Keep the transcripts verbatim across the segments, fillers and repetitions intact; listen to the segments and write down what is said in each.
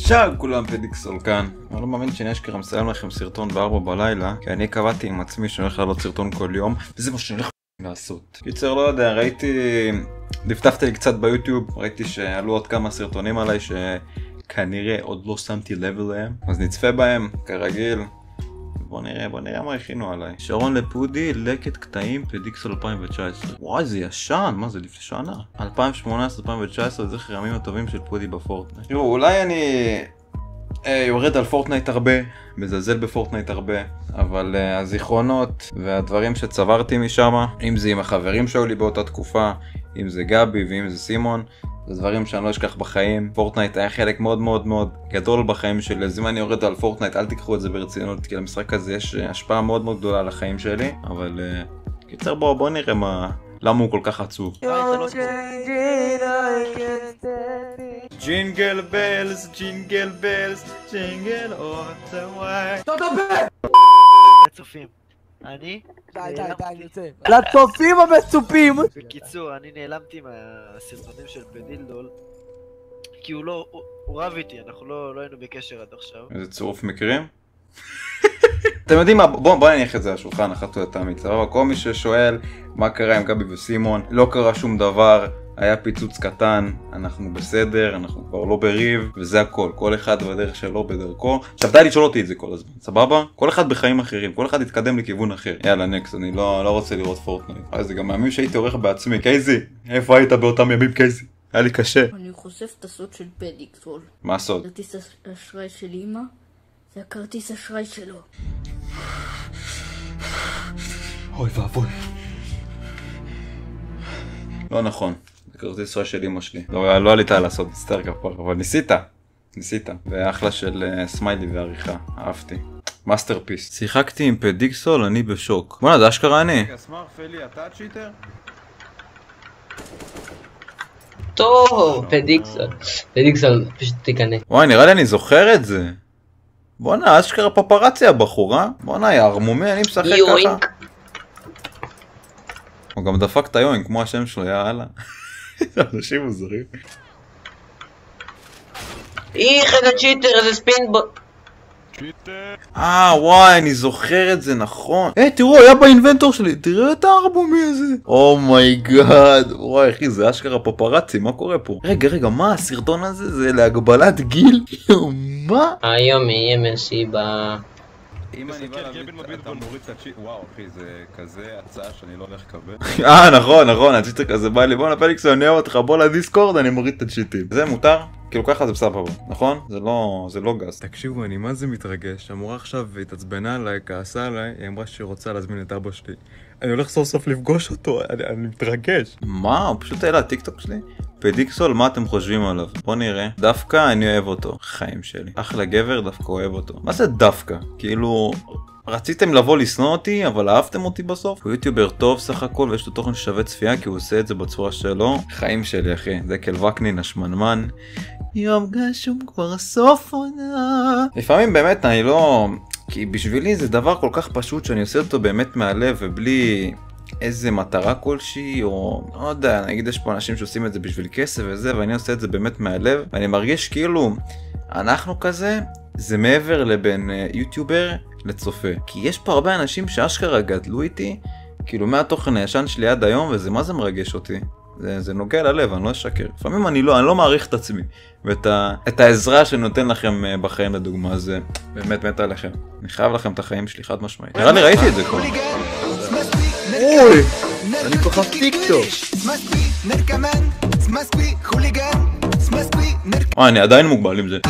שלום כולם, פדיקסול כאן. אני לא מאמין שאני אשכרה מסיים לכם סרטון בארבע בלילה, כי אני קבעתי עם עצמי שאני הולך לעלות סרטון כל יום, וזה מה שאני הולך לעשות. קיצר, לא יודע, ראיתי... דפדפתי לי קצת ביוטיוב, ראיתי שעלו עוד כמה סרטונים עליי שכנראה עוד לא שמתי לב אליהם, אז נצפה בהם, כרגיל. בוא נראה, בוא נראה מה הכינו עליי. שרון לפודי, לקט קטעים, פדיקסול אלפיים תשע עשרה. וואי, זה ישן, מה זה לפני שנה? אלפיים שמונה עשרה אלפיים תשע עשרה, זכר הימים הטובים של פודי בפורטנייט. תראו, אולי אני אה, יורד על פורטנייט הרבה, מזלזל בפורטנייט הרבה, אבל אה, הזיכרונות והדברים שצברתי משם, אם זה עם החברים שהיו לי באותה תקופה, אם זה גבי ואם זה סימון, זה דברים שאני לא אשכח בחיים. פורטנייט היה חלק מאוד מאוד מאוד גדול בחיים שלי, אז אם אני יורד על פורטנייט אל תיקחו את זה ברצינות, כי למשחק הזה יש השפעה מאוד מאוד גדולה על החיים שלי. אבל uh, קיצר, בוא, בוא נראה מה, למה הוא כל כך עצוב. ג'ינגל בלס, ג'ינגל בלס, ג'ינגל all the way. תודה. צופים. אני? די די די, אני יוצא. לצופים המצופים! בקיצור, אני נעלמתי מהסרטונים של פדילדול כי הוא לא, הוא רב איתי, אנחנו לא היינו בקשר עד עכשיו. איזה צירוף מקרים? אתם יודעים מה, בואו נניח את זה לשולחן, אחת או תמיד, סבבה? כל מי ששואל מה קרה עם גבי וסימון, לא קרה שום דבר, היה פיצוץ קטן, אנחנו בסדר, אנחנו כבר לא בריב, וזה הכל, כל אחד בדרך שלו בדרכו. עכשיו די לשאול אותי את זה כל הזמן, סבבה? כל אחד בחיים אחרים, כל אחד יתקדם לכיוון אחר. יאללה נקסט, אני לא, לא רוצה לראות פורטנייט. אז זה גם מהימים שהייתי עורך בעצמי. קייזי, איפה היית באותם ימים קייזי? היה לי קשה. אני חושף את הסוד של פדיקסול. מה הסוד? כרטיס האשראי של אמא, זה הכרטיס האשראי שלו. אוי ואבוי. לא נכון. כרטיס אשראי של אמא שלי. לא, לא עלית לעשות סטר כפר, אבל ניסית. ניסית. ואחלה של uh, סמיילי ועריכה. אהבתי. מאסטרפיס. שיחקתי עם פדיקסול, אני בשוק. בוא'נה, זה אשכרה אני. רגע, סמאר, פלי, אתה צ'יטר? טוב, פדיקסול. פדיקסול, פשוט תיכנס. וואי, נראה לי אני זוכר את זה. בוא'נה, אשכרה פפרצי הבחור, אה? בוא'נה, יא ארמומי, אני משחק ככה. הוא גם דפק את היואינג, כמו השם שלו, יאללה. אנשים מוזרים. איך, איזה צ'יטר, איזה ספינבול. צ'יטר. אה, וואי, אני זוכר את זה, נכון. היי, תראו, היה באינבנטור שלי. תראה את הארבומי הזה. אומייגאד. וואי, אחי, זה אשכרה פפרצי, מה קורה פה? רגע, רגע, מה הסרטון הזה? זה להגבלת גיל? מה? היום יהיה מסיבה. אם אני בא להביא, אתה מוריד את הצ'יט, וואו אחי, זה כזה הצעה שאני לא הולך לקבל. אה נכון נכון, הצ'יטר כזה בא לי, בוא לפליקסון, אני אוהב אותך, בוא לדיסקורד, אני מוריד את הצ'יטים. זה מותר? כאילו ככה זה בסבבה, נכון? זה לא, זה לא גס. תקשיבו, אני מה זה מתרגש, המורה עכשיו התעצבנה עליי, כעסה עליי, היא אמרה שהיא רוצה להזמין את אבא שלי. אני הולך סוף סוף לפגוש אותו, אני, אני מתרגש. מה? הוא פשוט העלה הטיקטוק שלי? פדיקסול, מה אתם חושבים עליו? בוא נראה. דווקא אני אוהב אותו. חיים שלי. אחלה גבר, דווקא אוהב אותו. מה זה דווקא? כאילו... רציתם לבוא לסנוע אותי, אבל אהבתם אותי בסוף? הוא יוטיובר טוב סך הכל, ויש לו תוכן ששווה צפייה, כי הוא עושה את זה בצורה שלו. חיים שלי, אחי. זה קלווקנין, השמנמן. יום גשום כבר סוף עונה. לפעמים באמת אני לא... כי בשבילי זה דבר כל כך פשוט שאני עושה אותו באמת מהלב ובלי איזה מטרה כלשהי, או לא יודע, נגיד יש פה אנשים שעושים את זה בשביל כסף וזה, ואני עושה את זה באמת מהלב, ואני מרגיש כאילו אנחנו כזה, זה מעבר לבין יוטיובר לצופה. כי יש פה הרבה אנשים שאשכרה גדלו איתי, כאילו מהתוכן הישן שלי עד היום, וזה מה זה מרגש אותי. זה, זה נוגע ללב, אני לא אשקר. לפעמים אני לא, אני לא מעריך את עצמי. ואת ה, את העזרה שנותן לכם בחיים לדוגמה, זה באמת מת עליכם. אני חייב לכם את החיים שלי, חד משמעית. נראה לי ראיתי את זה כבר. אוי! אני כוכב טיקטוק. אה, אני עדיין מוגבל עם זה.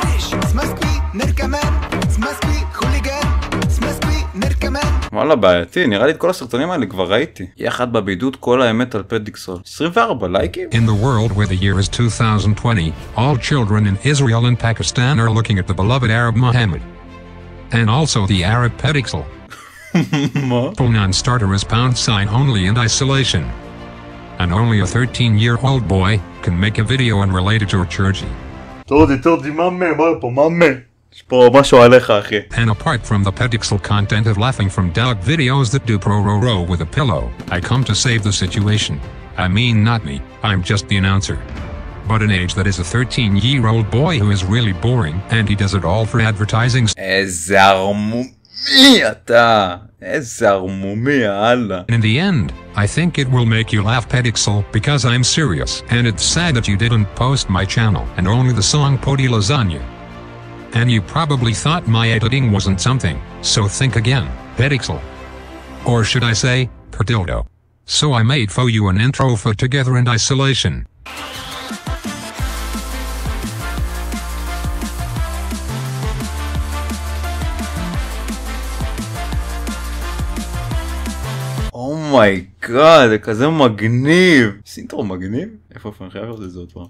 וואלה בעייתי, נראה לי את כל הסרטונים האלה כבר ראיתי. יחד בבידוד כל האמת על פדיקסול. עשרים וארבע לייקים? In the world where the year is two thousand twenty, all children in Israel and Pakistan are looking at the beloved Arab Muhammad. And also the Arab Pedixel. For non-starter is pound sign only in isolation. And only a thirteen-year-old boy can make a video and relate it to a churchy. תורדי, תורדי, מאמה, מה פה, מאמה? יש פה משהו עליך, אחי. And apart from the Pedixel content of laughing from dog videos that do pro-ro-ro with a pillow, I come to save the situation. I mean not me, I'm just the announcer. but an age that is a thirteen-year-old boy who is really boring, and he does it all for advertising. איזה ערמומי אתה! איזה ערמומי, יאללה. In the end, I think it will make you laugh, Pedixel, because I'm serious, and it's sad that you didn't post my channel, and only the song Podi Lasagna. And you probably thought my editing wasn't something, so think again, Pedixel. Or should I say, Perdildo. So I made for you an intro for Together in Isolation. אומייגאד, זה כזה מגניב. סינטרו מגניב? איפה אני חייב לעשות את זה עוד פעם?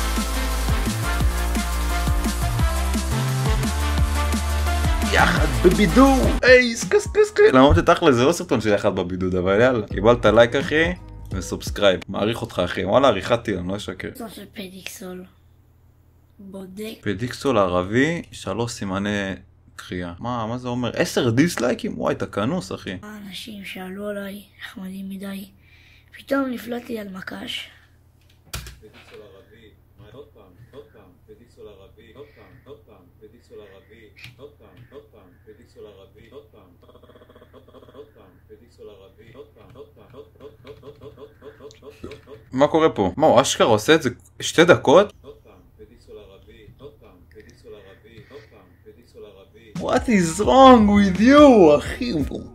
יחד בבידוד! היי, סקס סקס סקס! למרות שתכל'ס זה לא סרטון של יחד בבידוד, אבל יאללה. קיבלת לייק אחי, וסובסקרייב. מעריך אותך אחי, וואלה עריכתי, אני לא אשקר. סרטון של פדיקסול. בודק. פדיקסול ערבי, שלוש סימני קריאה. מה, מה זה אומר? עשר דיסלייקים? וואי, אתה כנוס אחי. האנשים שאלו עליי, נחמדים מדי. פתאום נפלטתי על מקש. פדיקסול ערבי, עוד פעם, עוד פעם, פדיקסול ערבי, עוד פעם, עוד פעם, פדיקסול ערבי, עוד פעם, עוד פעם, פדיקסול ערבי, עוד פעם, עוד פעם, פדיקסול ערבי, עוד פעם, עוד פעם, עוד פעם, עוד פעם, עוד פעם. מה קורה פה? מה, הוא אשכרה עושה את זה שתי דקות? עוד פעם, פדיקסול ערבי, עוד פעם, פדיקסול ערבי, עוד פעם, פדיקסול ערבי. What is wrong with you, אחי?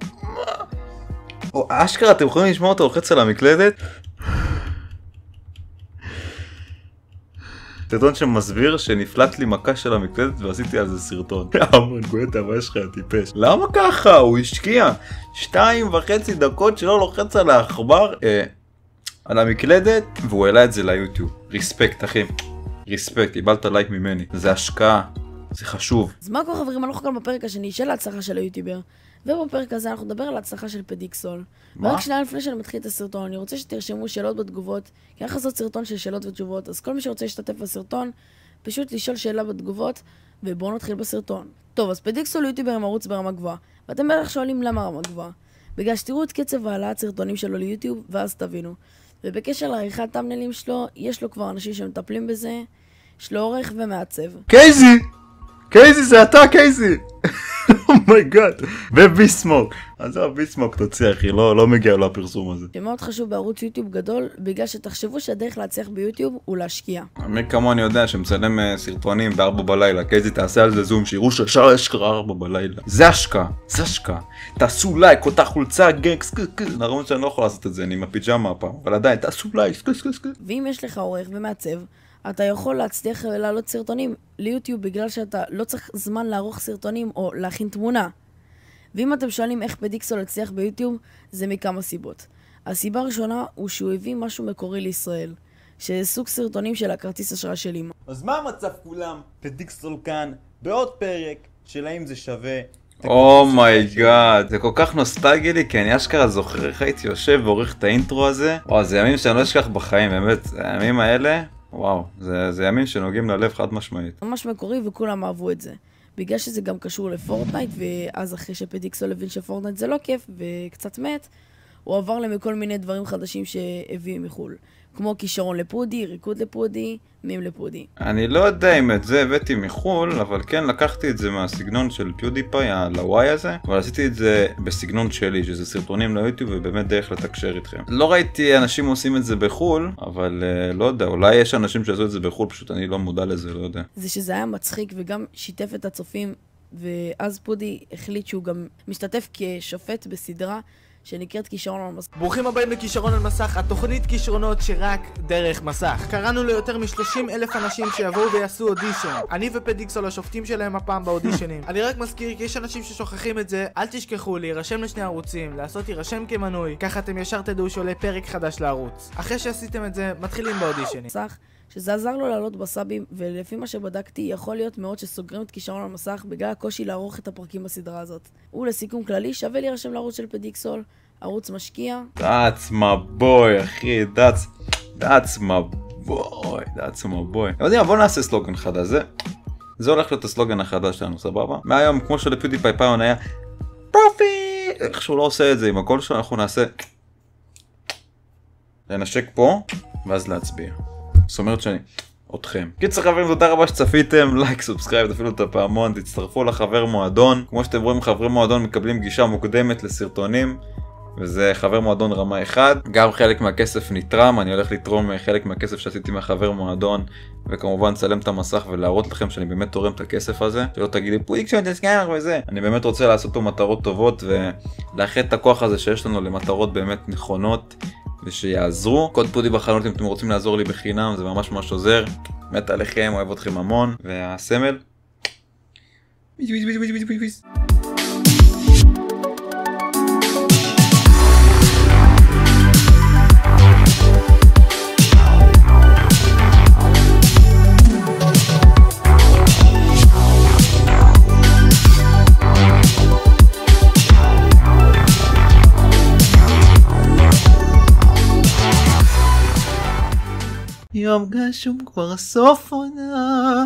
מה? אשכרה, אתם יכולים לשמוע אותו לוחץ על המקלדת? סרטון שמסביר שנפלט לי מכה של המקלדת ועשיתי על זה סרטון. המון גואטה, מה יש לך טיפש? למה ככה? הוא השקיע שתיים וחצי דקות שלא לוחץ על העכבר אה, על המקלדת והוא העלה את זה ליוטיוב. ריספקט אחי, ריספקט, קיבלת לייק ממני. זה השקעה, זה חשוב. אז מה כל חברים, אנחנו כאן בפרק השני של ההצלחה של היוטיובר, ובפרק הזה אנחנו נדבר על ההצלחה של פדיקסול. ורק שנייה לפני שאני מתחיל את הסרטון, אני רוצה שתרשמו שאלות בתגובות, כי אנחנו לעשות סרטון של שאלות ותשובות, אז כל מי שרוצה להשתתף בסרטון, פשוט לשאול שאלה בתגובות, ובואו נתחיל בסרטון. טוב, אז פדיקסול יוטיובר עם ערוץ ברמה גבוהה, ואתם בטח שואלים למה רמה גבוהה. בגלל שתראו את קצב העלאת סרטונים שלו ליוטיוב, ואז תבינו. ובקשר לעריכת טאמנלים שלו, יש לו כבר אנשים שמטפלים בזה, יש לו עורך ומעצב. קייזי! קייזי זה אתה קייזי! אומייגאד, וביסמוק. אז זה הביסמוק תוציא אחי, לא, לא מגיע לו הפרסום הזה. שמאוד חשוב בערוץ יוטיוב גדול, בגלל שתחשבו שהדרך להצליח ביוטיוב הוא להשקיע. מי כמוני יודע שמצלם סרטונים בארבע בלילה, קייזי תעשה על זה זום, שיראו ששאר אשכרה ארבע בלילה. זה השקעה, זה השקעה. תעשו לייק, אותה חולצה, גנג, נראה שאני לא יכול לעשות את זה, אני עם הפיג'מה הפעם, אבל עדיין, תעשו לייק, ואם יש לך עורך ומעצב, אתה יכול להצליח לעלות סרטונים ליוטיוב בגלל שאתה לא צריך זמן לערוך סרטונים או להכין תמונה. ואם אתם שואלים איך פדיקסול הצליח ביוטיוב, זה מכמה סיבות. הסיבה הראשונה הוא שהוא הביא משהו מקורי לישראל, שזה סוג סרטונים של הכרטיס אשראי של אמא. אז מה המצב כולם? פדיקסול כאן, בעוד פרק של האם זה שווה. אומייגאד, זה כל כך נוסטלגי לי, כי אני אשכרה זוכר איך הייתי יושב ועורך את האינטרו הזה. וואו, זה ימים שאני לא אשכח בחיים, באמת, הימים האלה. וואו, זה, זה ימים שנוגעים ללב חד משמעית. ממש מקורי וכולם אהבו את זה. בגלל שזה גם קשור לפורטנייט, ואז אחרי שפדיקסול הבין שפורטנייט זה לא כיף וקצת מת, הוא עבר לכל מיני דברים חדשים שהביא מחול. כמו כישרון לפודי, ריקוד לפודי, מים לפודי. אני לא יודע אם את זה הבאתי מחול, אבל כן לקחתי את זה מהסגנון של פיודיפיי, הלוואי הזה, אבל עשיתי את זה בסגנון שלי, שזה סרטונים ליוטיוב ובאמת דרך לתקשר איתכם. לא ראיתי אנשים עושים את זה בחול, אבל uh, לא יודע, אולי יש אנשים שעשו את זה בחול, פשוט אני לא מודע לזה, לא יודע. זה שזה היה מצחיק וגם שיתף את הצופים, ואז פודי החליט שהוא גם משתתף כשופט בסדרה, שנקראת כישרון על מסך. ברוכים הבאים לכישרון על מסך, התוכנית כישרונות שרק דרך מסך. קראנו ליותר מ-שלושים אלף אנשים שיבואו ויעשו אודישן. אני ופדיקסול השופטים שלהם הפעם באודישנים. אני רק מזכיר כי יש אנשים ששוכחים את זה, אל תשכחו להירשם לשני ערוצים, לעשות הירשם כמנוי, ככה אתם ישר תדעו שעולה פרק חדש לערוץ. אחרי שעשיתם את זה, מתחילים באודישנים. מסך, שזה עזר לו לעלות בסאבים, ולפי מה שבדקתי, יכול להיות מאוד שסוגרים את כישרון על מסך בגלל הקושי לערוך את הפרקים בסדרה הזאת. ולסיכום כללי, שווה להירשם לערוץ של פדיקסול, ערוץ משקיע. That's my boy, אחי, that's, that's my boy, that's my boy. אתם יודעים, בואו נעשה סלוגן חדש, זה, זה הולך להיות הסלוגן החדש שלנו, סבבה? מהיום, כמו שלפיודיפיי פעם היה, פרופיט! איך שהוא לא עושה את זה עם הקול שלו, אנחנו נעשה, לנשק פה, ואז להצביע. זאת אומרת שאני... אתכם. קיצר חברים, תודה רבה שצפיתם, לייק, סובסקרייב, תפעילו את הפעמון, תצטרפו לחבר מועדון. כמו שאתם רואים, חברי מועדון מקבלים גישה מוקדמת לסרטונים, וזה חבר מועדון רמה אחד. גם חלק מהכסף נתרם, אני הולך לתרום חלק מהכסף שעשיתי מהחבר מועדון, וכמובן צלם את המסך ולהראות לכם שאני באמת תורם את הכסף הזה. שלא תגידי פרדיקסון תסקר וזה. אני באמת רוצה לעשות פה מטרות טובות ולאחד את הכוח הזה שיש לנו למטרות באמת נכונות. ושיעזרו. קוד פודי בחנות אם אתם רוצים לעזור לי בחינם, זה ממש ממש עוזר. מת עליכם, אוהב אתכם המון. והסמל. יום גשום כבר סוף עונה